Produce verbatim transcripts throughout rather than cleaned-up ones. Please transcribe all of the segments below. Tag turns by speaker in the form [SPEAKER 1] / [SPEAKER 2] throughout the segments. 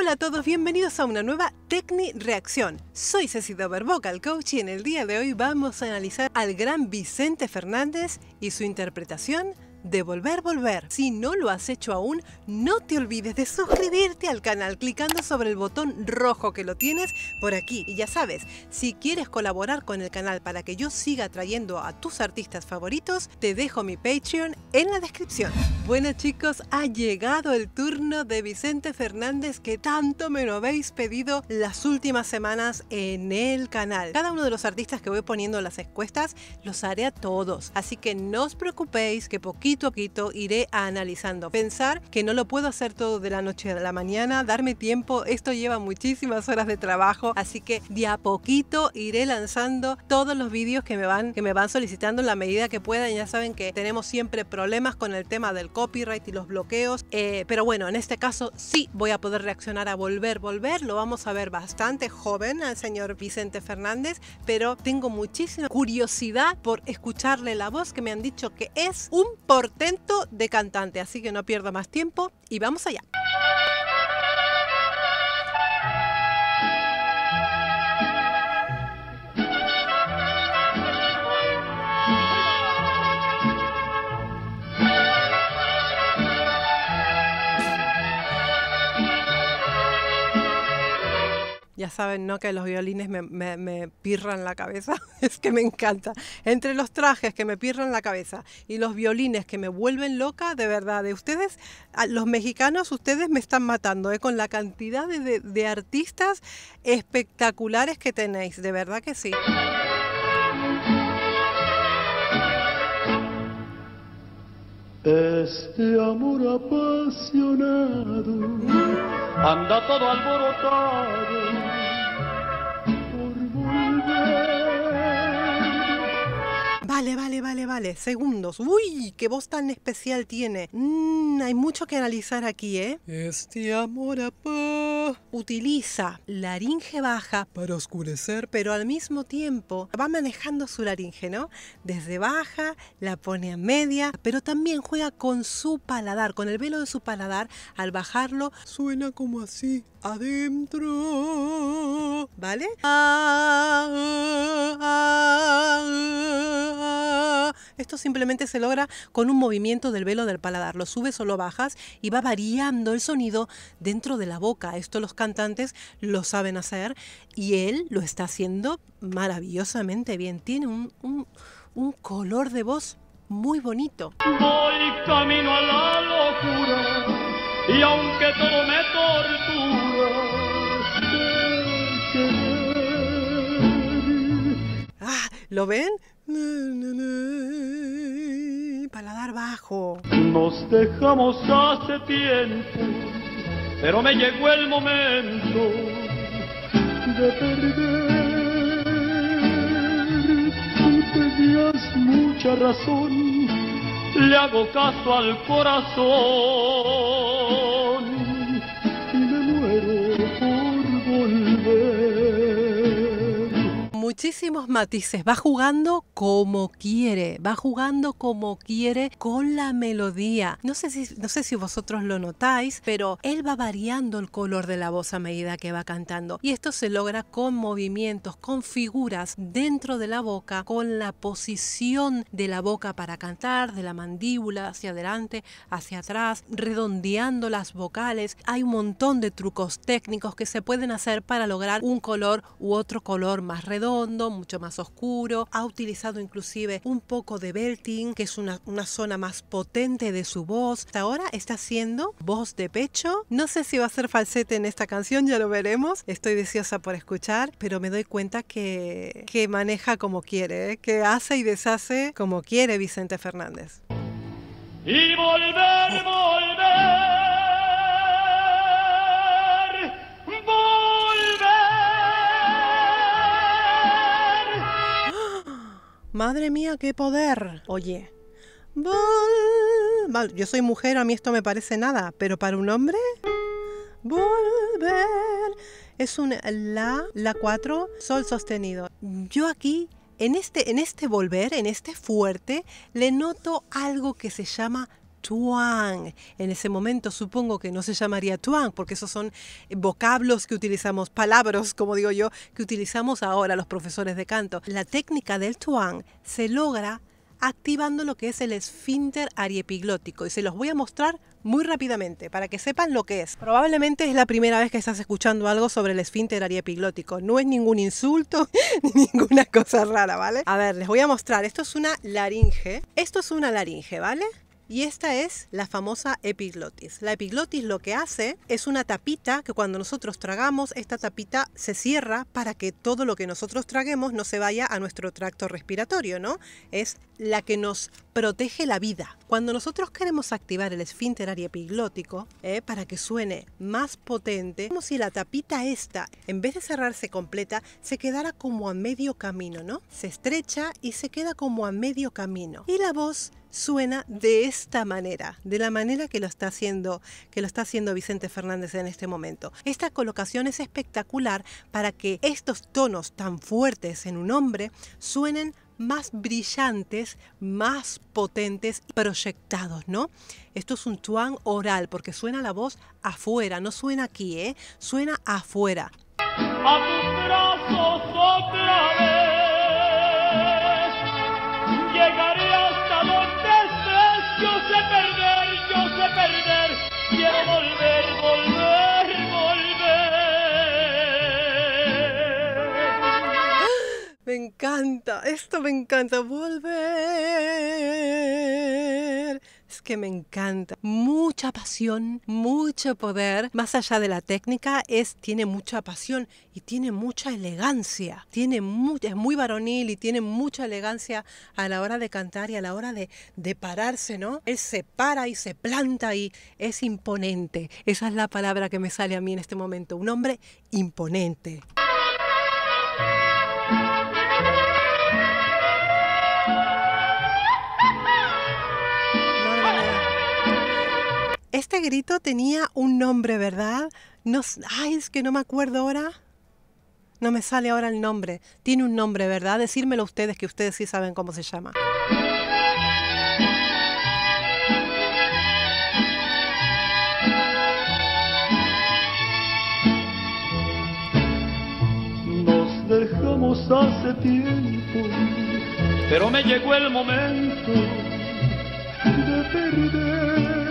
[SPEAKER 1] Hola a todos, bienvenidos a una nueva Tecni Reacción. Soy Ceci Dover, Vocal Coach, y en el día de hoy vamos a analizar al gran Vicente Fernández y su interpretación de Volver, Volver. Si no lo has hecho aún, no te olvides de suscribirte al canal clicando sobre el botón rojo que lo tienes por aquí. Y ya sabes, si quieres colaborar con el canal para que yo siga trayendo a tus artistas favoritos, te dejo mi Patreon en la descripción. Bueno chicos, ha llegado el turno de Vicente Fernández que tanto me lo habéis pedido las últimas semanas en el canal. Cada uno de los artistas que voy poniendo en las encuestas los haré a todos, así que no os preocupéis que poquito a poquito iré analizando. Pensar que no lo puedo hacer todo de la noche a la mañana, darme tiempo, esto lleva muchísimas horas de trabajo, así que de a poquito iré lanzando todos los vídeos que me van, que me van solicitando en la medida que puedan. Ya saben que tenemos siempre problemas con el tema del copyright y los bloqueos, eh, pero bueno, en este caso sí voy a poder reaccionar a Volver, Volver. Lo vamos a ver bastante joven al señor Vicente Fernández, pero tengo muchísima curiosidad por escucharle la voz, que me han dicho que es un portento de cantante, así que no pierdo más tiempo y vamos allá. Ya saben, ¿no?, que los violines me, me, me pirran la cabeza. Es que me encanta. Entre los trajes que me pirran la cabeza y los violines que me vuelven loca, de verdad, de ustedes, los mexicanos, ustedes me están matando, ¿eh?, con la cantidad de, de, de artistas espectaculares que tenéis. De verdad que sí.
[SPEAKER 2] Este amor apasionado anda todo alborotado por volver.
[SPEAKER 1] Vale, vale, vale, vale. Segundos. Uy, qué voz tan especial tiene. Mm, hay mucho que analizar aquí, ¿eh? Este amor apa utiliza laringe baja para oscurecer, pero al mismo tiempo va manejando su laringe, ¿no? Desde baja, la pone a media, pero también juega con su paladar, con el velo de su paladar. Al bajarlo, suena como así. Adentro, ¿vale? Ah, ah, ah. Esto simplemente se logra con un movimiento del velo del paladar. Lo subes o lo bajas y va variando el sonido dentro de la boca. Esto los cantantes lo saben hacer y él lo está haciendo maravillosamente bien. Tiene un, un, un color de voz muy bonito.
[SPEAKER 2] Voy camino a la locura y aunque todo me tortura,
[SPEAKER 1] ah, ¿lo ven? Paladar bajo.
[SPEAKER 2] Nos dejamos hace tiempo, pero me llegó el momento de perder. Tú tenías mucha razón, le hago caso al corazón y me muero por volver.
[SPEAKER 1] Muchísimos matices, va jugando como quiere, va jugando como quiere con la melodía. No sé si, no sé si vosotros lo notáis, pero él va variando el color de la voz a medida que va cantando. Y esto se logra con movimientos, con figuras dentro de la boca, con la posición de la boca para cantar, de la mandíbula hacia adelante, hacia atrás, redondeando las vocales. Hay un montón de trucos técnicos que se pueden hacer para lograr un color u otro color más redondo, mucho más oscuro. Ha utilizado inclusive un poco de belting, que es una, una zona más potente de su voz. Hasta ahora está haciendo voz de pecho. No sé si va a ser falsete en esta canción, ya lo veremos. Estoy deseosa por escuchar, pero me doy cuenta que, que maneja como quiere, ¿eh? Que hace y deshace como quiere Vicente Fernández.
[SPEAKER 2] Y volver, volver.
[SPEAKER 1] Madre mía, qué poder. Oye, vol... Vale, yo soy mujer, a mí esto me parece nada, pero para un hombre, volver. Es un la, la cuatro, sol sostenido. Yo aquí, en este, en este volver, en este fuerte, le noto algo que se llama tuang. En ese momento supongo que no se llamaría tuang, porque esos son vocablos que utilizamos, palabras, como digo yo, que utilizamos ahora los profesores de canto. La técnica del tuang se logra activando lo que es el esfínter ariepiglótico, y se los voy a mostrar muy rápidamente para que sepan lo que es. Probablemente es la primera vez que estás escuchando algo sobre el esfínter ariepiglótico. No es ningún insulto ni ninguna cosa rara, ¿vale? A ver, les voy a mostrar. Esto es una laringe. Esto es una laringe, ¿vale? Y esta es la famosa epiglotis. La epiglotis lo que hace es una tapita que cuando nosotros tragamos, esta tapita se cierra para que todo lo que nosotros traguemos no se vaya a nuestro tracto respiratorio, ¿no? Es la que nos protege la vida. Cuando nosotros queremos activar el esfínter ariepiglótico, eh, para que suene más potente, como si la tapita esta, en vez de cerrarse completa, se quedara como a medio camino, ¿no? Se estrecha y se queda como a medio camino. Y la voz suena de esta manera, de la manera que lo está haciendo, que lo está haciendo Vicente Fernández en este momento. Esta colocación es espectacular para que estos tonos tan fuertes en un hombre suenen más brillantes, más potentes, proyectados, ¿no? Esto es un tuang oral porque suena la voz afuera, no suena aquí, ¿eh? Suena afuera.
[SPEAKER 2] A tus brazos otra vez llegaré hasta donde estés. Yo sé perder, yo sé perder. Quiero volver, volver, volver.
[SPEAKER 1] Me encanta, esto me encanta, volver. Es que me encanta. Mucha pasión, mucho poder. Más allá de la técnica, es, tiene mucha pasión y tiene mucha elegancia. Tiene mu es muy varonil y tiene mucha elegancia a la hora de cantar y a la hora de, de pararse, ¿no? Él se para y se planta y es imponente. Esa es la palabra que me sale a mí en este momento. Un hombre imponente. Este grito tenía un nombre, ¿verdad? No, ay, es que no me acuerdo ahora. No me sale ahora el nombre. Tiene un nombre, ¿verdad? Decírmelo ustedes, que ustedes sí saben cómo se llama.
[SPEAKER 2] Nos dejamos hace tiempo, pero me llegó el momento de perder.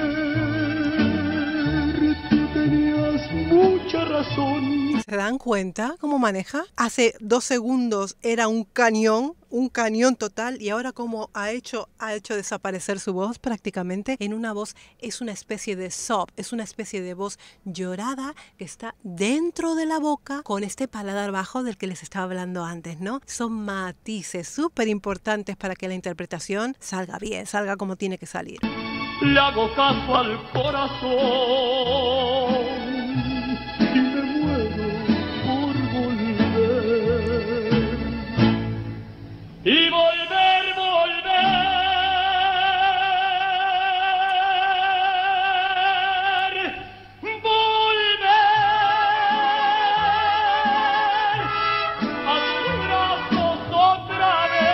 [SPEAKER 2] Mucha razón.
[SPEAKER 1] ¿Se dan cuenta cómo maneja? Hace dos segundos era un cañón, un cañón total, y ahora como ha hecho, ha hecho desaparecer su voz prácticamente en una voz, es una especie de sob, es una especie de voz llorada que está dentro de la boca con este paladar bajo del que les estaba hablando antes, ¿no? Son matices súper importantes para que la interpretación salga bien, salga como tiene que salir.
[SPEAKER 2] Le hago caso al corazón y me muero por volver. Y volver, volver. Volver a tus brazos otra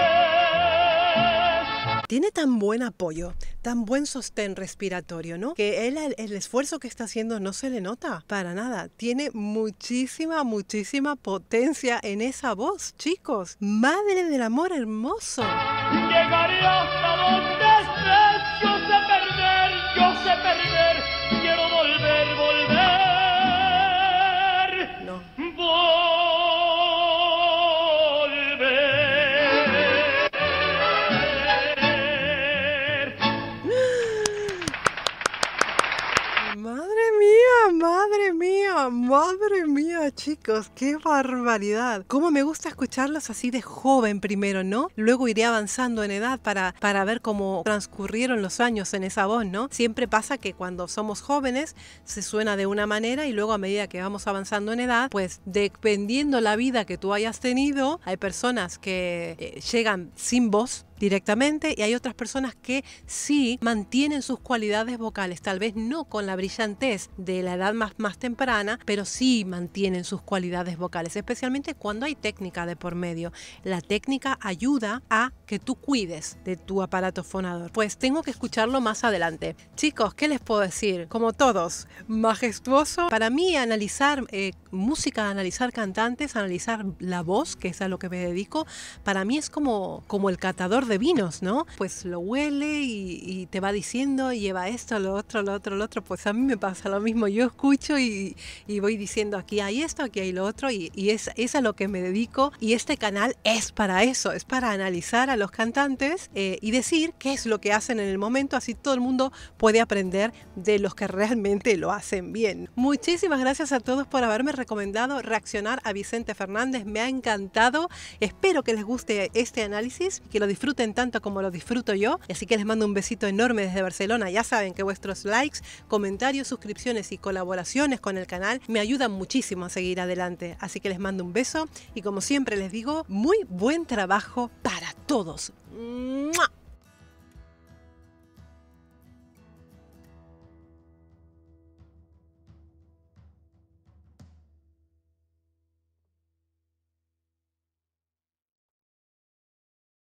[SPEAKER 2] vez.
[SPEAKER 1] Tiene tan buen apoyo, tan buen sostén respiratorio, ¿no? Que él, el, el esfuerzo que está haciendo no se le nota para nada. Tiene muchísima, muchísima potencia en esa voz, chicos. Madre del amor hermoso.
[SPEAKER 2] Llegaré hasta donde estés. Yo sé perder, yo sé perder. Quiero volver, volver.
[SPEAKER 1] No.
[SPEAKER 2] Volver.
[SPEAKER 1] Madre mía, madre mía, madre mía, chicos, qué barbaridad. Cómo me gusta escucharlos así de joven primero, ¿no? Luego iré avanzando en edad para, para ver cómo transcurrieron los años en esa voz, ¿no? Siempre pasa que cuando somos jóvenes se suena de una manera y luego a medida que vamos avanzando en edad, pues dependiendo la vida que tú hayas tenido, hay personas que eh, llegan sin voz, directamente, y hay otras personas que sí mantienen sus cualidades vocales, tal vez no con la brillantez de la edad más, más temprana, pero sí mantienen sus cualidades vocales, especialmente cuando hay técnica de por medio. La técnica ayuda a que tú cuides de tu aparato fonador. Pues tengo que escucharlo más adelante. Chicos, ¿qué les puedo decir? Como todos, majestuoso. Para mí, analizar eh, música, analizar cantantes, analizar la voz, que es a lo que me dedico, para mí es como, como el catador de vinos, ¿no? Pues lo huele y, y te va diciendo, lleva esto, lo otro, lo otro, lo otro. Pues a mí me pasa lo mismo. Yo escucho y, y voy diciendo, aquí hay esto, aquí hay lo otro, y, y es, es a lo que me dedico. Y este canal es para eso, es para analizar a los cantantes eh, y decir qué es lo que hacen en el momento, así todo el mundo puede aprender de los que realmente lo hacen bien. Muchísimas gracias a todos por haberme recomendado reaccionar a Vicente Fernández, me ha encantado, espero que les guste este análisis, que lo disfruten tanto como lo disfruto yo, así que les mando un besito enorme desde Barcelona. Ya saben que vuestros likes, comentarios, suscripciones y colaboraciones con el canal me ayudan muchísimo a seguir adelante, así que les mando un beso y como siempre les digo, muy buen trabajo para todos. ¡Mua!